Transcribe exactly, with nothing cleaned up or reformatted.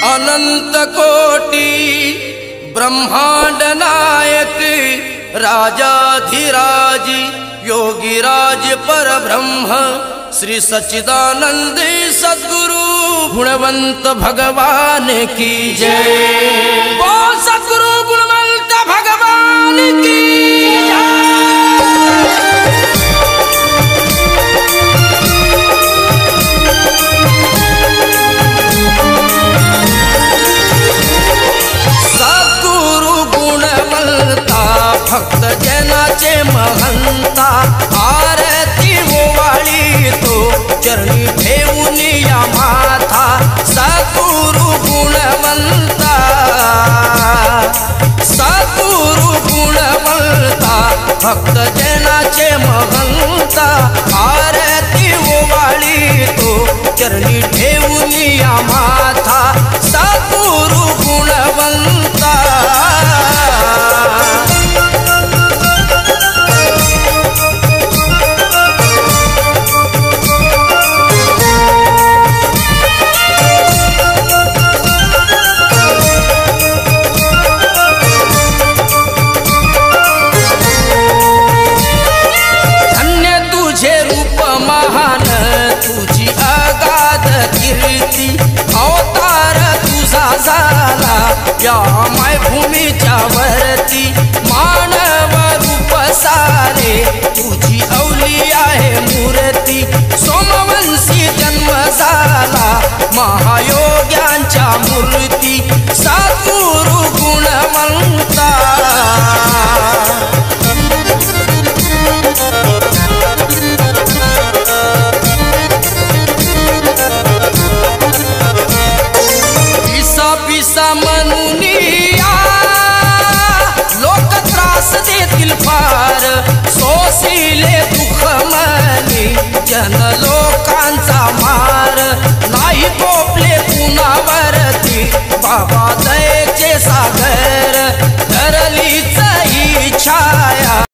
अनंत कोटि ब्रह्मांड नायक राजाधिराज योगीराज परब्रह्म श्री सच्चिदानंद सद्गुरु गुणवंत भगवान की जय। बोल सद्गुरु गुणवंत भगवान की भक्त जनाचे महंता आरती ओवाळी तो चरणी ठेवून या माथा सद्गुरु गुणवंता सद्गुरु गुणवंता भक्त जनाचे महंता आरती ओवाळी तो चरणी ठेवून या माथा सद्गुरु गुणवंता। अवतार तुझा झाला या माय भूमीच्या वरती मानव रूप सारे तुझी अवली आहे मूर्ती सोमवंशी जन्म झाला महायोग्यांच्या मूर्ती सद्गुरु गुणवंता। पिसा म्हणूनिया लोक त्रास देतील फार सोसिले दुःख मनी जन लोकांचा मार नाही कोपले कुणावरती बाबा दयेचे सागर धरलीच ही छाया।